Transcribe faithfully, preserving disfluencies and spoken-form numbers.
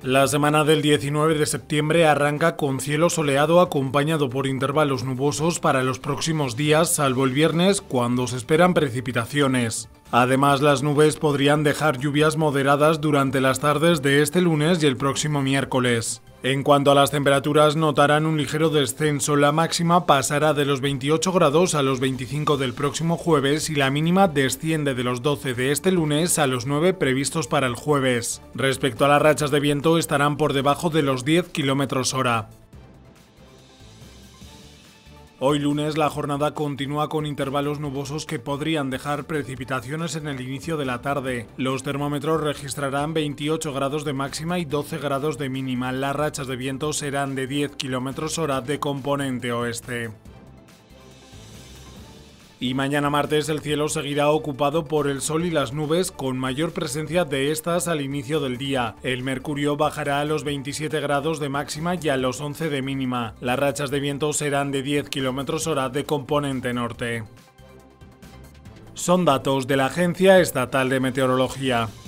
La semana del diecinueve de septiembre arranca con cielo soleado acompañado por intervalos nubosos para los próximos días, salvo el viernes, cuando se esperan precipitaciones. Además, las nubes podrían dejar lluvias moderadas durante las tardes de este lunes y el próximo miércoles. En cuanto a las temperaturas, notarán un ligero descenso. La máxima pasará de los veintiocho grados a los veinticinco del próximo jueves y la mínima desciende de los doce de este lunes a los nueve previstos para el jueves. Respecto a las rachas de viento, estarán por debajo de los diez kilómetros hora. Hoy lunes la jornada continúa con intervalos nubosos que podrían dejar precipitaciones en el inicio de la tarde. Los termómetros registrarán veintiocho grados de máxima y doce grados de mínima. Las rachas de viento serán de diez kilómetros hora de componente oeste. Y mañana martes el cielo seguirá ocupado por el sol y las nubes, con mayor presencia de estas al inicio del día. El mercurio bajará a los veintisiete grados de máxima y a los once de mínima. Las rachas de viento serán de diez kilómetros hora de componente norte. Son datos de la Agencia Estatal de Meteorología.